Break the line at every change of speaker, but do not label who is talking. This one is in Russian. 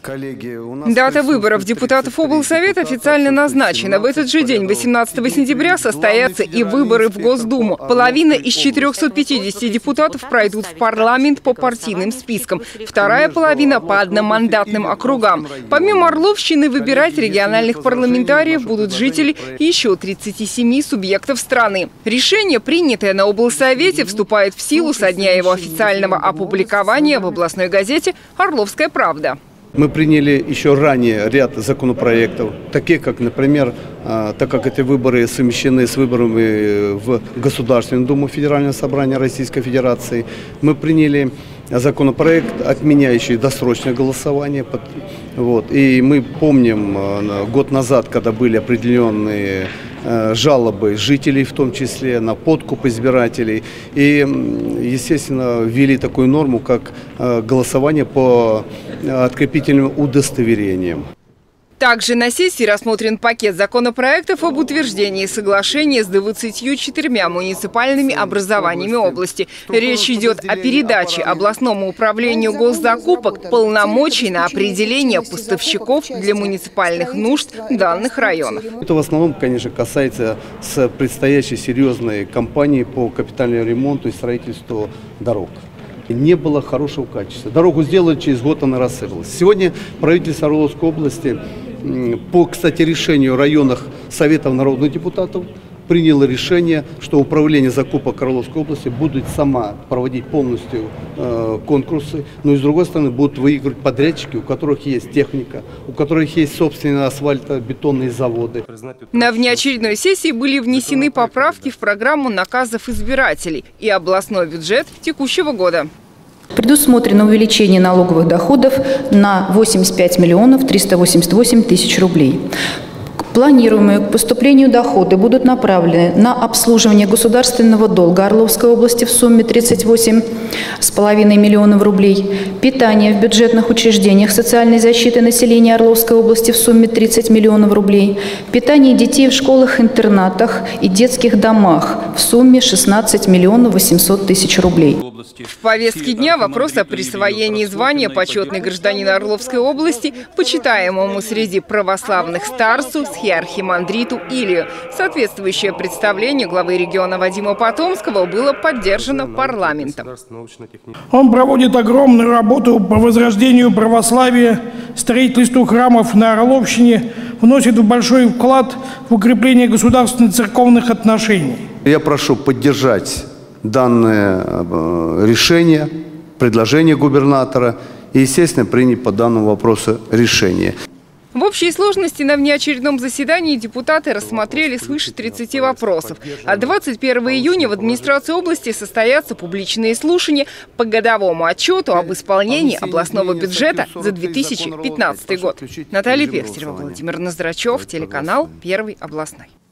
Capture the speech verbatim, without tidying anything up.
Коллеги, у нас
дата выборов депутатов облсовета официально назначена. В этот же день, восемнадцатого сентября, состоятся и выборы в Госдуму. Половина из четырёхсот пятидесяти депутатов пройдут в парламент по партийным спискам. Вторая половина по одномандатным округам. Помимо Орловщины, выбирать региональных парламентариев будут жители еще тридцати семи субъектов страны. Решение, принятое на облсовете, вступает в силу со дня его официального опубликования в областной газете «Орловская правда».
Мы приняли еще ранее ряд законопроектов, такие как, например, так как эти выборы совмещены с выборами в Государственную Думу Федерального собрания Российской Федерации, мы приняли законопроект, отменяющий досрочное голосование. Вот. И мы помним год назад, когда были определенные жалобы жителей, в том числе на подкуп избирателей. И, естественно, ввели такую норму, как голосование по открепительным удостоверениям.
Также на сессии рассмотрен пакет законопроектов об утверждении соглашения с двадцатью четырьмя муниципальными образованиями области. Речь идет о передаче областному управлению госзакупок полномочий на определение поставщиков для муниципальных нужд данных районов.
Это в основном, конечно, касается с предстоящей серьезной кампании по капитальному ремонту и строительству дорог. Не было хорошего качества. Дорогу сделали, через год она рассыпалась. Сегодня правительство Орловской области по, кстати, решению районных советов народных депутатов приняло решение, что управление закупок Орловской области будет сама проводить полностью э, конкурсы, но и с другой стороны будут выигрывать подрядчики, у которых есть техника, у которых есть собственные асфальтобетонные заводы.
На внеочередной сессии были внесены поправки в программу наказов избирателей и областной бюджет текущего года.
Предусмотрено увеличение налоговых доходов на восемьдесят пять миллионов триста восемьдесят восемь тысяч рублей. Планируемые к поступлению доходы будут направлены на обслуживание государственного долга Орловской области в сумме тридцать восемь с половиной миллионов рублей, питание в бюджетных учреждениях социальной защиты населения Орловской области в сумме тридцать миллионов рублей, питание детей в школах-интернатах и детских домах в сумме шестнадцать миллионов восемьсот тысяч рублей.
В повестке дня вопрос о присвоении звания «Почетный гражданин Орловской области» почитаемому среди православных старцу схиархимандриту Илью. Соответствующее представление главы региона Вадима Потомского было поддержано парламентом.
Он проводит огромную работу по возрождению православия, строительству храмов на Орловщине, вносит большой вклад в укрепление государственно-церковных отношений.
Я прошу поддержать данное решение, предложение губернатора и, естественно, принять по данному вопросу решение.
В общей сложности на внеочередном заседании депутаты рассмотрели свыше тридцати вопросов. А двадцать первого июня в администрации области состоятся публичные слушания по годовому отчету об исполнении областного бюджета за две тысячи пятнадцатый год. Наталья Пехтерева, Владимир Ноздрачев, телеканал Первый областной.